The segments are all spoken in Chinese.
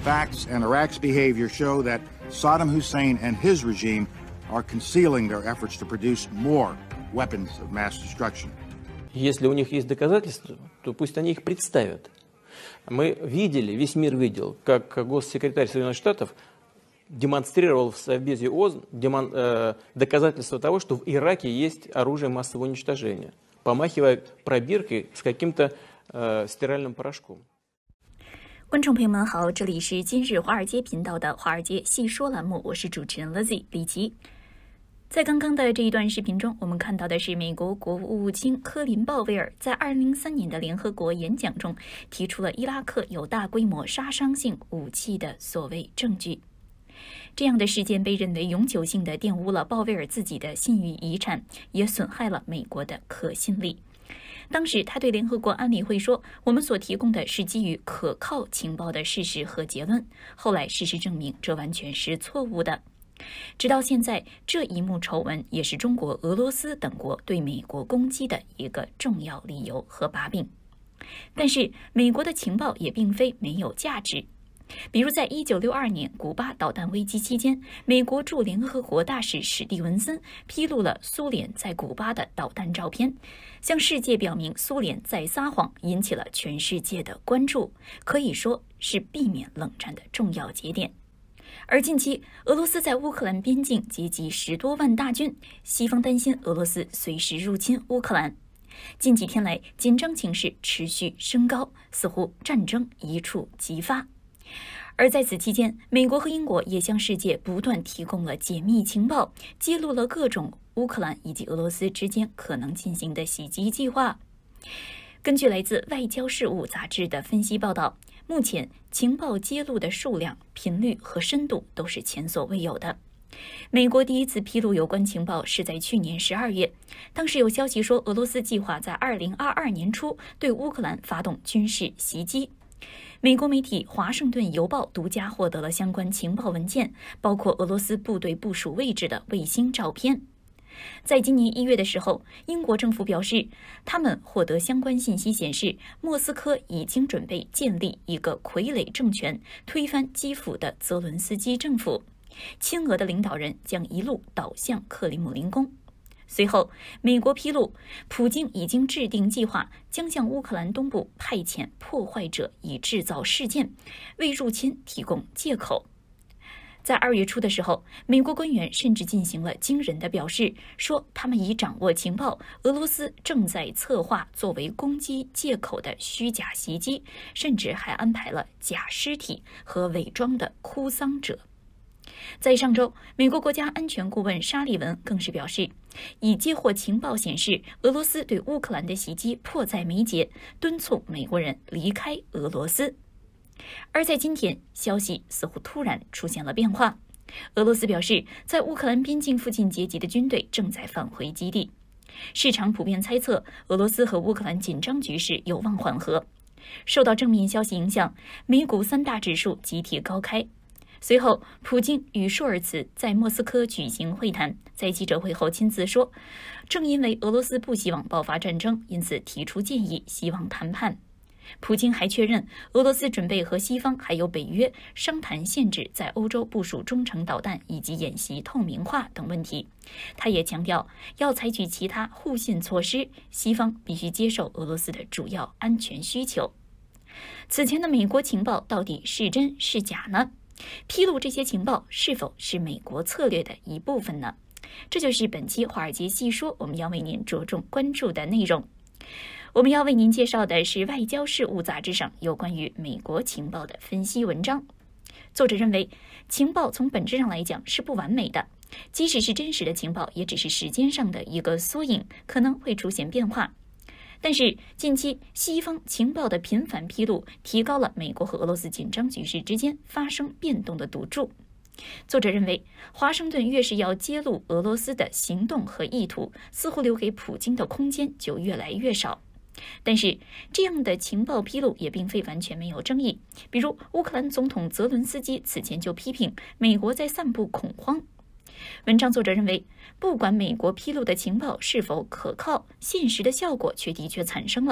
facts and Iraq's behavior show that Saddam Hussein and his regime are concealing their efforts to produce more weapons of mass destruction. Если у них есть доказательства, то пусть они их представят. Мы видели, весь мир видел, как госсекретарь Соединенных Штатов демонстрировал в Совбезе ООН доказательства того, что в Ираке есть оружие массового уничтожения, помахивая пробиркой с каким-то стиральным порошком. 观众朋友们好，这里是今日华尔街频道的华尔街细说栏目，我是主持人 Lizzy 李琦。在刚刚的这一段视频中，我们看到的是美国国务卿科林·鲍威尔在2003年的联合国演讲中提出了伊拉克有大规模杀伤性武器的所谓证据。这样的事件被认为永久性地玷污了鲍威尔自己的信誉遗产，也损害了美国的可信力。当时他对联合国安理会说，我们所提供的是基于可靠情报的事实和结论，后来事实证明这完全是错误的。直到现在，这一幕丑闻也是中国、俄罗斯等国对美国攻击的一个重要理由和把柄。但是美国的情报也并非没有价值。比如在1962年古巴导弹危机期间，美国驻联合国大使史蒂文森披露了苏联在古巴的导弹照片，向世界表明苏联在撒谎，引起了全世界的关注，可以说是避免冷战的重要节点。而近期俄罗斯在乌克兰边境集结10多万大军，西方担心俄罗斯随时入侵乌克兰。近几天来，紧张情势持续升高，似乎战争一触即发。而在此期间，美国和英国也向世界不断提供了解密情报，揭露了各种乌克兰以及俄罗斯之间可能进行的袭击计划。根据来自《外交事务》杂志的分析报道，目前情报揭露的数量、频率和深度都是前所未有的。美国第一次披露有关情报是在去年12月，当时有消息说俄罗斯计划在2022年初对乌克兰发动军事袭击。美国媒体《华盛顿邮报》独家获得了相关情报文件，包括俄罗斯部队部署位置的卫星照片。在今年1月的时候，英国政府表示，他们获得相关信息显示，莫斯科已经准备建立一个傀儡政权，推翻基辅的泽伦斯基政府，亲俄的领导人将一路倒向克里姆林宫。随后，美国披露，普京已经制定计划，将向乌克兰东部派遣破坏者，以制造事件，为入侵提供借口。在2月初的时候，美国官员甚至进行了惊人的表示，说他们已掌握情报，俄罗斯正在策划作为攻击借口的虚假袭击，甚至还安排了假尸体和伪装的哭丧者。在上周，美国国家安全顾问沙利文更是表示，已接获情报显示，俄罗斯对乌克兰的袭击迫在眉睫，敦促美国人离开俄罗斯。而在今天，消息似乎突然出现了变化。俄罗斯表示，在乌克兰边境附近集结的军队正在返回基地。市场普遍猜测，俄罗斯和乌克兰紧张局势有望缓和。受到正面消息影响，美股3大指数集体高开。随后，普京与舒尔茨在莫斯科举行会谈，在记者会后亲自说，正因为俄罗斯不希望爆发战争，因此提出建议，希望谈判。普京还确认，俄罗斯准备和西方还有北约商谈限制在欧洲部署中程导弹以及演习透明化等问题。他也强调，要采取其他互信措施，西方必须接受俄罗斯的主要安全需求。此前的美国情报到底是真是假呢？披露这些情报是否是美国策略的一部分呢？这就是本期华尔街细说我们要为您着重关注的内容。我们要为您介绍的是《外交事务》杂志上有关于美国情报的分析文章。作者认为，情报从本质上来讲是不完美的，即使是真实的情报，也只是时间上的一个缩影，可能会出现变化。但是近期西方情报的频繁披露，提高了美国和俄罗斯紧张局势之间发生变动的赌注。作者认为，华盛顿越是要揭露俄罗斯的行动和意图，似乎留给普京的空间就越来越少。但是这样的情报披露也并非完全没有争议，比如乌克兰总统泽伦斯基此前就批评美国在散布恐慌。文章作者认为，不管美国披露的情报是否可靠，现实的效果却的确产生了。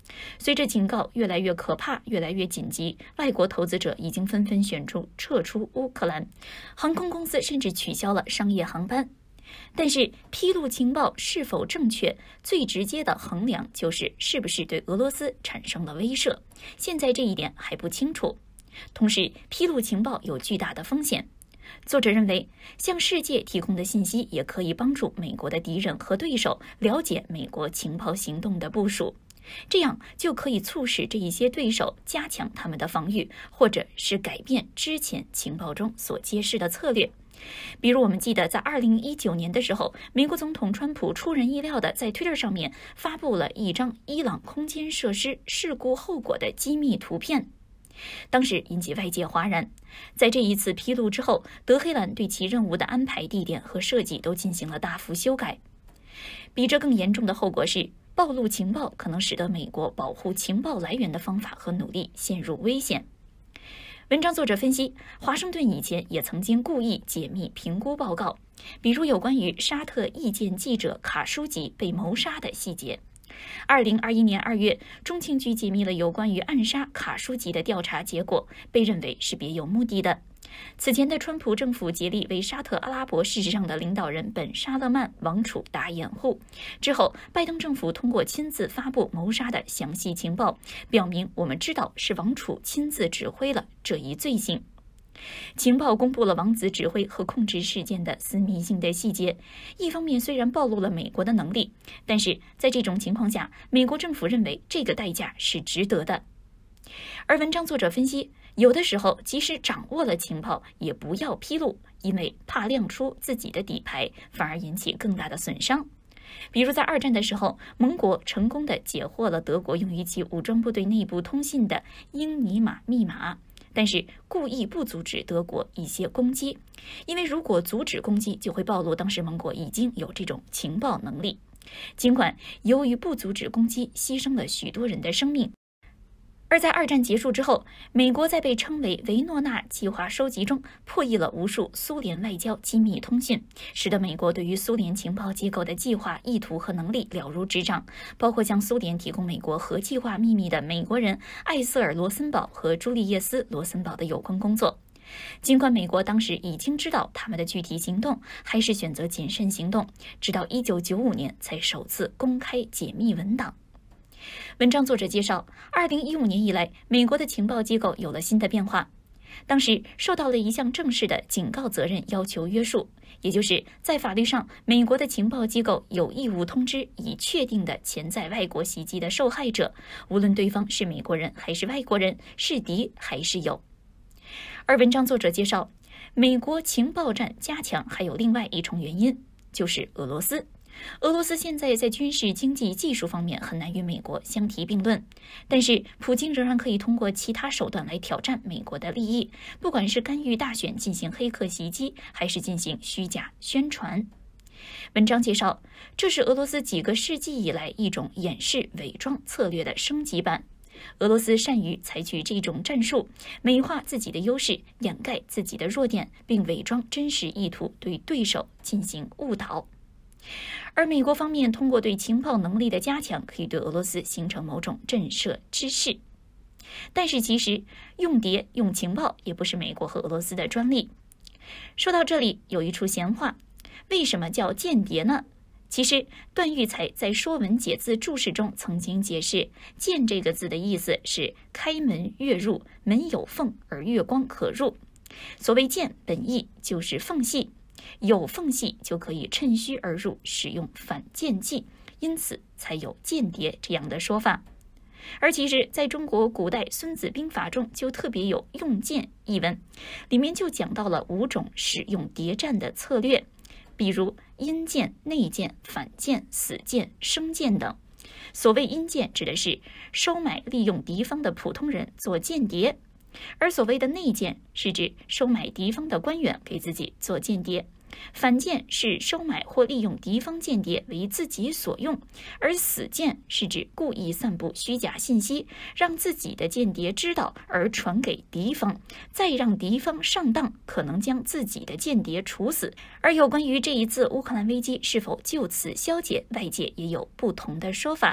随着警告越来越可怕，越来越紧急，外国投资者已经纷纷选出撤出乌克兰，航空公司甚至取消了商业航班。但是披露情报是否正确，最直接的衡量就是是不是对俄罗斯产生了威慑。现在这一点还不清楚。同时，披露情报有巨大的风险。作者认为，向世界提供的信息也可以帮助美国的敌人和对手了解美国情报行动的部署，这样就可以促使这一些对手加强他们的防御，或者是改变之前情报中所揭示的策略。比如我们记得在2019年的时候，美国总统川普出人意料的在 Twitter 上面发布了一张伊朗空间设施事故后果的机密图片，当时引起外界哗然。在这一次披露之后，德黑兰对其任务的安排、地点和设计都进行了大幅修改。比这更严重的后果是，暴露情报可能使得美国保护情报来源的方法和努力陷入危险。文章作者分析，华盛顿以前也曾经故意解密评估报告，比如有关于沙特意见记者卡舒吉被谋杀的细节。2021年2月，中情局解密了有关于暗杀卡舒吉的调查结果，被认为是别有目的的。此前的川普政府竭力为沙特阿拉伯事实上的领导人本·沙勒曼王储打掩护。之后，拜登政府通过亲自发布谋杀的详细情报，表明我们知道是王储亲自指挥了这一罪行。情报公布了王子指挥和控制事件的私密性的细节，一方面虽然暴露了美国的能力，但是在这种情况下，美国政府认为这个代价是值得的。而文章作者分析，有的时候即使掌握了情报，也不要披露，因为怕亮出自己的底牌，反而引起更大的损伤。比如在二战的时候，盟国成功地截获了德国用于其武装部队内部通信的英尼玛密码，但是故意不阻止德国一些攻击，因为如果阻止攻击，就会暴露当时盟国已经有这种情报能力。尽管由于不阻止攻击，牺牲了许多人的生命。而在二战结束之后，美国在被称为维诺纳计划收集中破译了无数苏联外交机密通讯，使得美国对于苏联情报机构的计划、意图和能力了如指掌，包括向苏联提供美国核计划秘密的美国人艾瑟尔·罗森堡和朱利叶斯·罗森堡的有关工作。尽管美国当时已经知道他们的具体行动，还是选择谨慎行动，直到1995年才首次公开解密文档。文章作者介绍，2015年以来，美国的情报机构有了新的变化。当时受到了一项正式的警告责任要求约束，也就是在法律上，美国的情报机构有义务通知已确定的潜在外国袭击的受害者，无论对方是美国人还是外国人，是敌还是友。而文章作者介绍，美国情报战加强还有另外一重原因，就是俄罗斯。俄罗斯现在在军事、经济、技术方面很难与美国相提并论，但是普京仍然可以通过其他手段来挑战美国的利益，不管是干预大选进行黑客袭击，还是进行虚假宣传。文章介绍，这是俄罗斯几个世纪以来一种掩饰伪装策略的升级版。俄罗斯善于采取这种战术，美化自己的优势，掩盖自己的弱点，并伪装真实意图，对对手进行误导。而美国方面通过对情报能力的加强，可以对俄罗斯形成某种震慑之势。但是其实用谍用情报也不是美国和俄罗斯的专利。说到这里，有一处闲话，为什么叫间谍呢？其实段玉裁在《说文解字注释》中曾经解释，间这个字的意思是开门跃入，门有缝而月光可入。所谓间本意就是缝隙，有缝隙就可以趁虚而入，使用反间计，因此才有间谍这样的说法。而其实在中国古代《孙子兵法》中就特别有用间一文，里面就讲到了5种使用谍战的策略，比如阴间、内间、反间、死间、生间等。所谓阴间指的是收买利用敌方的普通人做间谍，而所谓的内间是指收买敌方的官员给自己做间谍，反间是收买或利用敌方间谍为自己所用，而死间是指故意散布虚假信息，让自己的间谍知道而传给敌方，再让敌方上当，可能将自己的间谍处死。而有关于这一次乌克兰危机是否就此消解，外界也有不同的说法。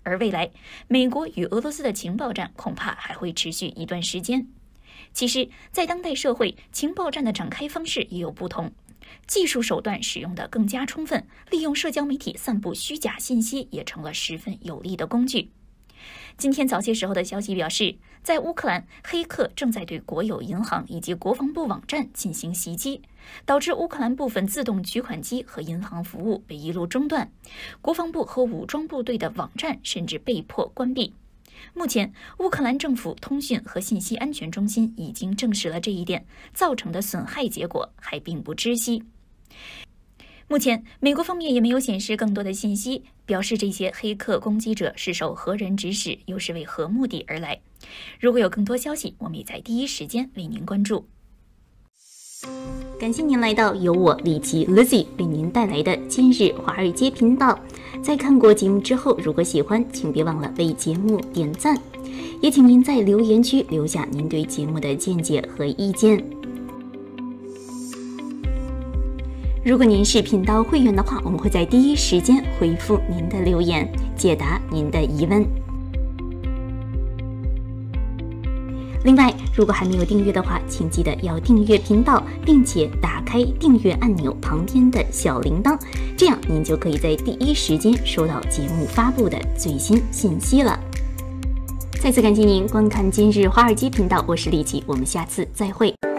而未来，美国与俄罗斯的情报战恐怕还会持续一段时间。其实，在当代社会，情报战的展开方式也有不同，技术手段使用得更加充分，利用社交媒体散布虚假信息也成了十分有力的工具。今天早些时候的消息表示，在乌克兰，黑客正在对国有银行以及国防部网站进行袭击，导致乌克兰部分自动取款机和银行服务被一路中断，国防部和武装部队的网站甚至被迫关闭。目前，乌克兰政府通讯和信息安全中心已经证实了这一点，造成的损害结果还并不知悉。目前，美国方面也没有显示更多的信息，表示这些黑客攻击者是受何人指使，又是为何目的而来。如果有更多消息，我们也在第一时间为您关注。 感谢您来到由我李琦 Lizzy 为您带来的今日华尔街频道。在看过节目之后，如果喜欢，请别忘了为节目点赞，也请您在留言区留下您对节目的见解和意见。如果您是频道会员的话，我们会在第一时间回复您的留言，解答您的疑问。另外，如果还没有订阅的话，请记得要订阅频道，并且打开订阅按钮旁边的小铃铛，这样您就可以在第一时间收到节目发布的最新信息了。再次感谢您观看今日华尔街频道，我是李琦，我们下次再会。